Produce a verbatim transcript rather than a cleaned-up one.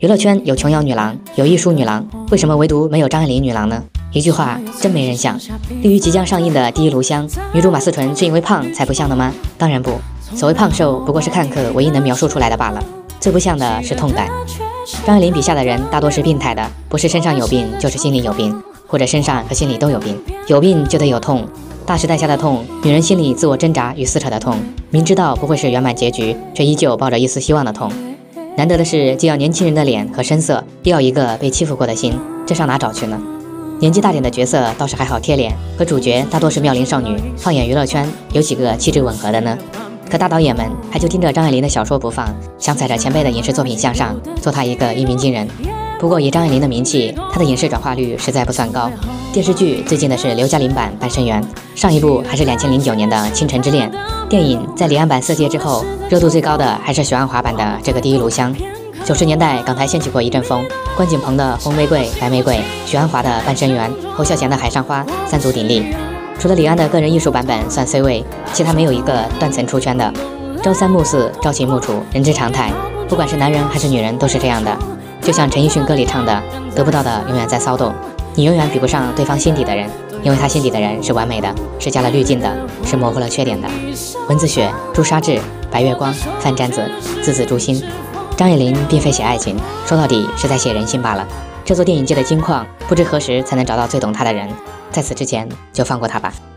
娱乐圈有琼瑶女郎，有艺术女郎，为什么唯独没有张爱玲女郎呢？一句话，真没人像。对于即将上映的《第一炉香》，女主马思纯是因为胖才不像的吗？当然不，所谓胖瘦不过是看客唯一能描述出来的罢了。最不像的是痛感。张爱玲笔下的人大多是病态的，不是身上有病，就是心里有病，或者身上和心里都有病。有病就得有痛，大时代下的痛，女人心里自我挣扎与撕扯的痛，明知道不会是圆满结局，却依旧抱着一丝希望的痛。难得的是，既要年轻人的脸和身色，又要一个被欺负过的心，这上哪找去呢？年纪大点的角色倒是还好贴脸，可主角大多是妙龄少女，放眼娱乐圈，有几个气质吻合的呢？可大导演们还就盯着张爱玲的小说不放，想踩着前辈的影视作品向上，做她一个一鸣惊人。不过以张爱玲的名气，她的影视转化率实在不算高。电视剧最近的是刘嘉玲版《半生缘》，上一部还是两千零九年的《倾城之恋》。电影在李安版《色戒》之后，热度最高的还是许鞍华版的这个《第一炉香》。九十年代港台掀起过一阵风，关锦鹏的《红玫瑰》《白玫瑰》，许鞍华的《半生缘》，侯孝贤的《海上花》，三足鼎立。除了李安的个人艺术版本算 C 位，其他没有一个断层出圈的。朝三暮四，朝秦暮楚，人之常态。不管是男人还是女人，都是这样的。就像陈奕迅歌里唱的，得不到的永远在骚动，你永远比不上对方心底的人，因为他心底的人是完美的，是加了滤镜的，是模糊了缺点的。文字雪、朱砂痣、白月光、范詹子，字字诛心。张爱玲并非写爱情，说到底是在写人性罢了。这座电影界的金矿，不知何时才能找到最懂她的人，在此之前就放过她吧。